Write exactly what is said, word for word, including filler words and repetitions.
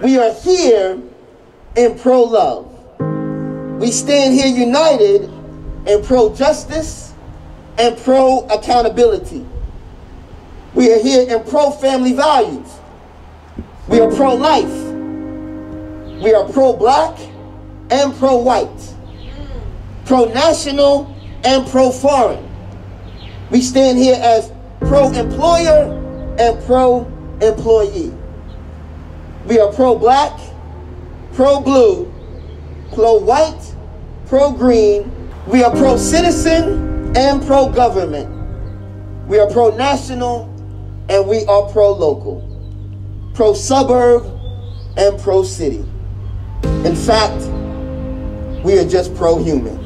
We are here in pro-love. We stand here united in pro-justice and pro-accountability. We are here in pro-family values. We are pro-life. We are pro-black and pro-white, pro-national and pro-foreign. We stand here as pro-employer and pro-employee. We are pro-black, pro-blue, pro-white, pro-green. We are pro-citizen and pro-government. We are pro-national and we are pro-local, pro-suburb and pro-city. In fact, we are just pro-human.